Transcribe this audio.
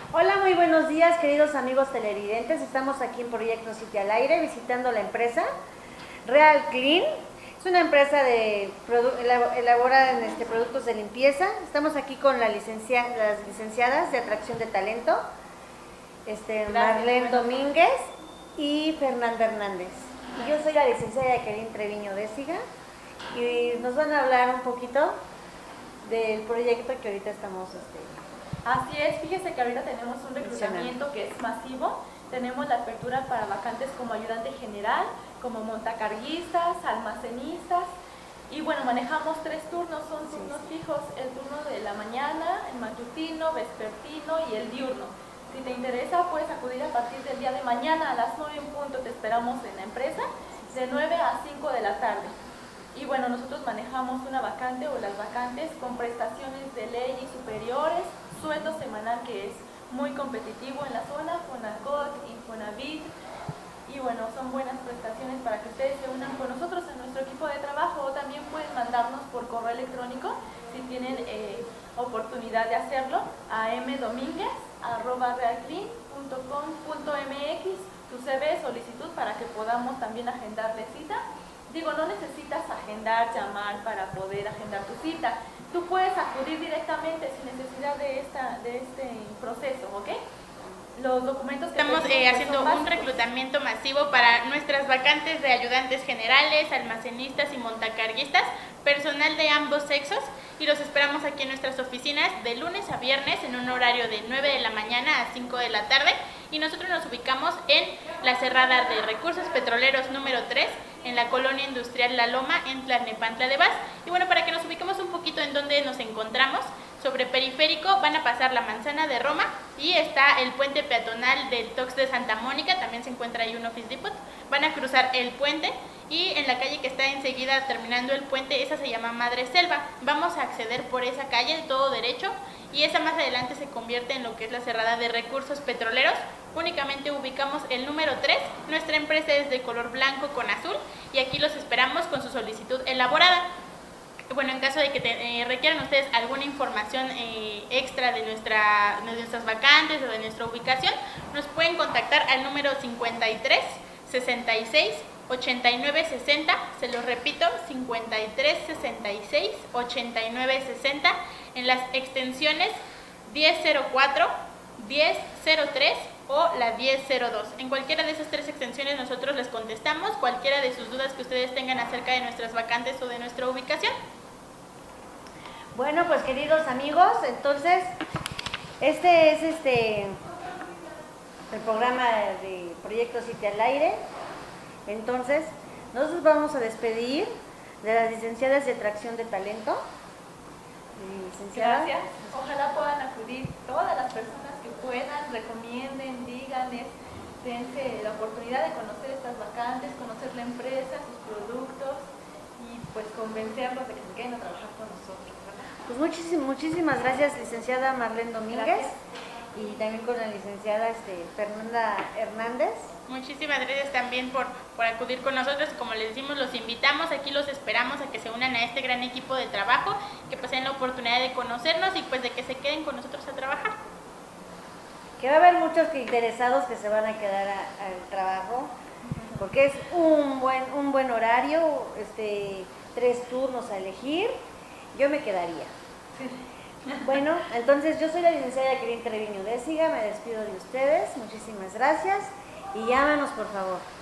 Hola, muy buenos días, queridos amigos televidentes. Estamos aquí en Proyecto City al Aire visitando la empresa Real Clean. Es una empresa de elabora productos de limpieza. Estamos aquí con las licenciadas de atracción de talento, Marlene Domínguez y Fernanda Hernández. Y yo soy la licenciada Jacqueline Treviño Déciga y nos van a hablar un poquito del proyecto que ahorita estamos Así es, fíjese que ahorita tenemos un reclutamiento que es masivo. Tenemos la apertura para vacantes como ayudante general, como montacarguistas, almacenistas. Y bueno, manejamos 3 turnos, son turnos fijos: el turno de la mañana, el matutino, vespertino y el diurno. Si te interesa, puedes acudir a partir del día de mañana a las 9 en punto. Te esperamos en la empresa de 9 a 5 de la tarde. Y bueno, nosotros manejamos una vacante o las vacantes con prestaciones de ley y superiores, sueldo semanal que es muy competitivo en la zona, Fonacot, Infonavit, y bueno, son buenas prestaciones para que ustedes se unan con nosotros en nuestro equipo de trabajo, o también pueden mandarnos por correo electrónico si tienen oportunidad de hacerlo a mdomínguez@realclean.com.mx tu CV, solicitud, para que podamos también agendarle cita. Digo, no necesitas agendar, llamar para poder agendar tu cita. Tú puedes acudir directamente sin necesidad de este proceso, ¿ok? Los documentos que estamos haciendo un reclutamiento masivo para nuestras vacantes de ayudantes generales, almacenistas y montacarguistas, personal de ambos sexos, y los esperamos aquí en nuestras oficinas de lunes a viernes en un horario de 9 de la mañana a 5 de la tarde, y nosotros nos ubicamos en la cerrada de Recursos Petroleros número 3, en la colonia industrial La Loma, en Tlalnepantla de Baz. Y bueno, para que nos ubiquemos un poquito en dónde nos encontramos, sobre Periférico van a pasar la Manzana de Roma y está el puente peatonal del Tox de Santa Mónica, también se encuentra ahí un Office Depot. Van a cruzar el puente y en la calle que está enseguida terminando el puente, esa se llama Madre Selva. Vamos a acceder por esa calle de todo derecho y esa más adelante se convierte en lo que es la cerrada de Recursos Petroleros. Únicamente ubicamos el número 3, nuestra empresa es de color blanco con azul y aquí los esperamos con su solicitud elaborada. Bueno, en caso de que requieran ustedes alguna información extra de nuestras vacantes o de nuestra ubicación, nos pueden contactar al número 53 66 89 60, se los repito, 53 66 89 60, en las extensiones 1004, 1003 o la 1002. En cualquiera de esas 3 extensiones nosotros les contestamos cualquiera de sus dudas que ustedes tengan acerca de nuestras vacantes o de nuestra ubicación. Bueno, pues queridos amigos, entonces este es el programa de Proyecto City al Aire. Entonces, nosotros vamos a despedir de las licenciadas de atracción de talento. Gracias. Ojalá puedan acudir todas las personas que puedan, recomienden, díganles, dense la oportunidad de conocer estas vacantes, conocer la empresa, sus productos y pues convencerlos de que se queden a trabajar con nosotros, ¿verdad? Pues muchísimas gracias, licenciada Marlene Domínguez. Gracias. Y también con la licenciada Fernanda Hernández. Muchísimas gracias también por acudir con nosotros. Como les decimos, los invitamos, aquí los esperamos a que se unan a este gran equipo de trabajo, que pues tengan la oportunidad de conocernos y pues de que se queden con nosotros a trabajar. Que va a haber muchos interesados que se van a quedar al trabajo, porque es un buen horario, 3 turnos a elegir. Yo me quedaría. Bueno, entonces yo soy la licenciada Jacqueline Treviño Déciga, me despido de ustedes, muchísimas gracias y llámanos por favor.